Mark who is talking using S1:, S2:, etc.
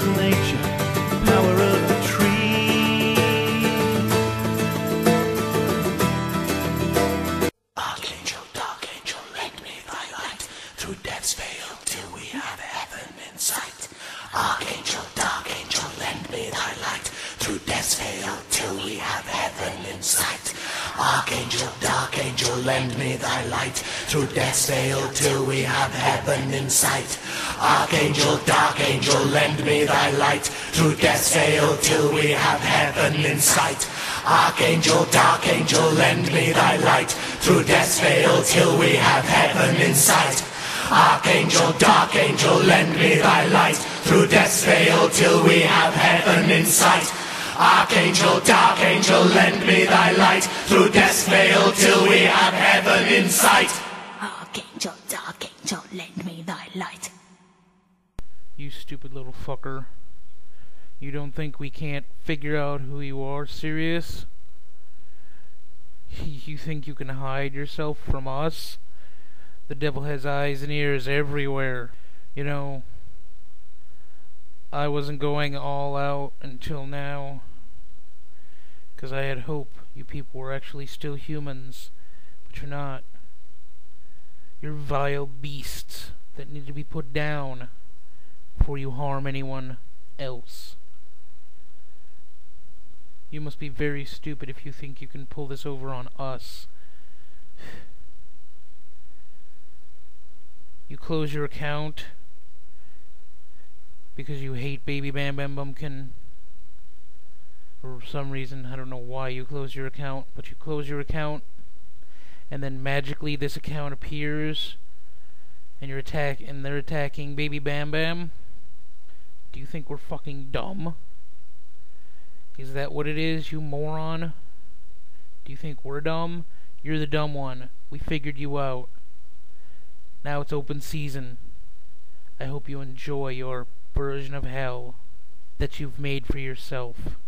S1: nature, power of the trees. Archangel, dark angel, lend me thy light through death's veil till we have heaven in sight. Archangel, dark angel, lend me thy light through death's veil till we have heaven in sight. Archangel, dark angel, lend me thy light through death's veil till we have heaven in sight. Archangel, dark angel, lend me thy light through death's veil till we have heaven in sight. Archangel, dark angel, lend me thy light through death's veil till we have heaven in sight. Archangel, dark angel, lend me thy light through death's veil till we have heaven in sight. Archangel, dark angel, lend me thy light through death's veil till we have heaven in sight.
S2: Archangel, dark angel, lend me thy light.
S3: You stupid little fucker. You don't think we can't figure out who you are, Sirius? You think you can hide yourself from us? The devil has eyes and ears everywhere. You know, I wasn't going all out until now, 'cause I had hope you people were actually still humans, but you're not. You're vile beasts that need to be put down before you harm anyone else. You must be very stupid if you think you can pull this over on us. You close your account because you hate Baby Bam Bam Bumpkin. For some reason, I don't know why you close your account, but you close your account, and then magically this account appears, and they're attacking Baby Bam Bam. Do you think we're fucking dumb? Is that what it is, you moron? Do you think we're dumb? You're the dumb one. We figured you out. Now it's open season. I hope you enjoy your version of hell that you've made for yourself.